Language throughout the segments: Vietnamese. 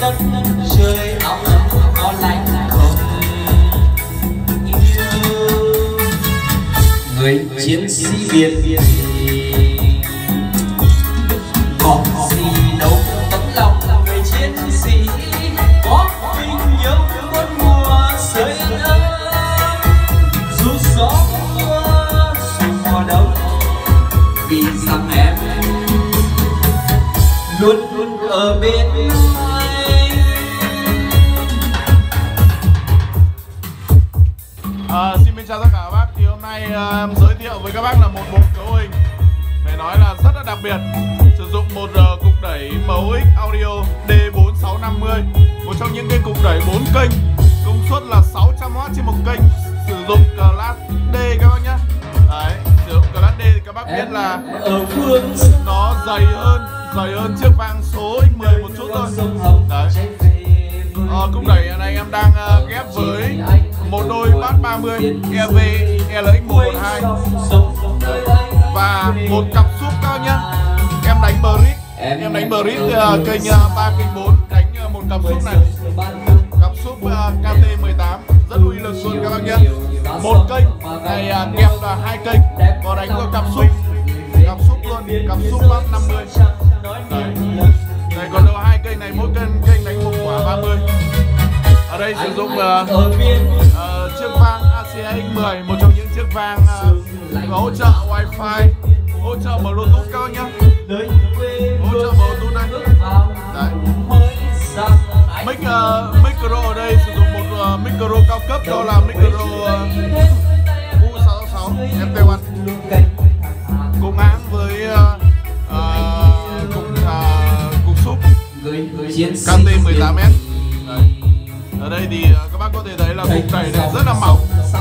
đất trời áo ấm có lạnh không yêu. Người chiến sĩ Việt có gì đâu tấm lòng người chiến sĩ, có tình yêu muôn mùa sưởi ấm. Dù gió mưa dù mùa đông, vì rằng em luôn luôn ở bên anh. Xin chào tất cả các bác. Thì hôm nay em giới thiệu với các bác là một bộ cấu hình phải nói là rất là đặc biệt, sử dụng một cục đẩy MX Audio D4650, một trong những cái cục đẩy 4 kênh, công suất là 600W trên một kênh, sử dụng class D các bác nhé. Đấy, sử dụng class D thì các bác biết là nó dày hơn chiếc vang số X10 một chút thôi. Đấy. Cục đẩy này em đang ghép với một đôi bass 30 EV LX112 và một cặp súp cao nhá. Em đánh bridge kênh 3 kênh 4, đánh một cặp súp này, cặp súp KT18 rất uy lực luôn các bác nhé. Một kênh này kẹp là 2 kênh, có đánh vào cặp súp luôn, cặp súp bass 50. Đấy. Đây còn đâu 2 kênh này, mỗi kênh đánh một quả 30. Ở đây sử dụng chiếc vang ACA X10, một trong những chiếc vang có hỗ trợ Wi-Fi, hỗ trợ Bluetooth cao nhá, hỗ trợ Bluetooth đây. Đấy. Micro ở đây sử dụng một micro cao cấp, đó là micro U666 FT1, cùng hãng với cục súp KT18S. Ở đây thì các bác có thể thấy là cục đẩy này rất là mỏng.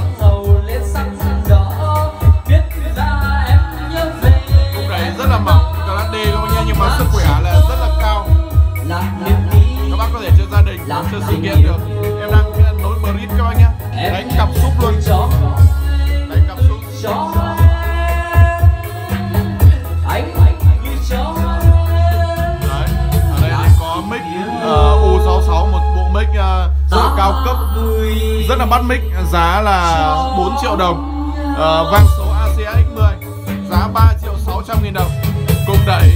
Cục đẩy rất là mỏng, class D các bác nhé, nhưng mà sức khỏe là rất là cao. Các bác có thể chơi gia đình, chơi sự kiện được. Em đang nối bridge các bác nhé, đánh cặp súp luôn. Đánh cặp súp. Mic U66, một bộ mic rất là cao cấp, rất là bắt mic, giá là 4 triệu đồng. Vang số ACA X10 giá 3.600.000 đồng. Cục đẩy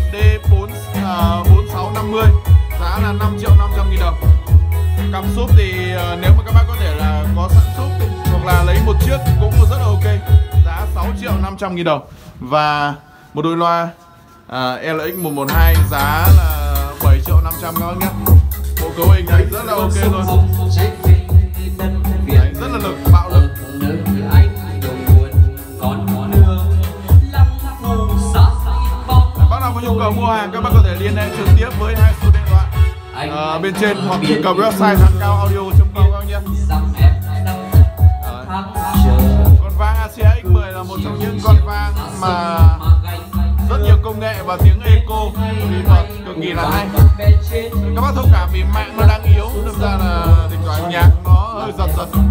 D4650 giá là 5.500.000 đồng. Cặp súp thì nếu mà các bác có thể là có sẵn súp hoặc là lấy một chiếc cũng rất là ok, giá 6.500.000 đồng. Và một đôi loa LX112 giá là 7.500.000 các bác nhé. Bộ cấu hình này rất là ok luôn. Đấy, rất là lực, bạo lực. Bác nào có nhu cầu mua hàng, các bác có thể liên hệ trực tiếp với hai số điện thoại bên trên hoặc truy cập website thancaoaudio.com các bác nhé. Con vang ACA X10 là một trong những con vang mà rất nhiều công nghệ và tiếng eco kỹ thuật cực kỳ là hay. Các bác thông cảm vì mạng nó đang yếu, đâm ra là thỉnh thoảng nhạc nó hơi giật.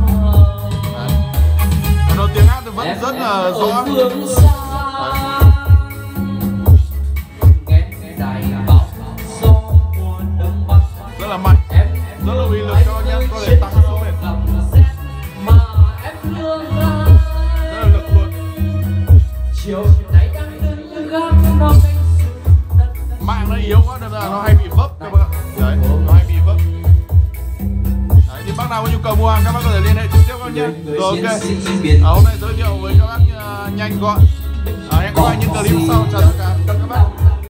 Còn tiếng hát thì vẫn rất là rõ. Rất là mạnh, rất là uy lực cho nhá, có thể tăng số lên. Rất là lực luôn. Mạng nó yếu quá nên là nó hay bị vấp các bạn. Đấy, nó hay bị vấp. Đấy, thì bác nào có nhu cầu mua hàng các bác có thể liên hệ trực tiếp các nhé. Rồi ok. Hôm nay giới thiệu với các bác nhanh gọn. Hẹn gặp lại những clip sau. Chào tất cả các bác.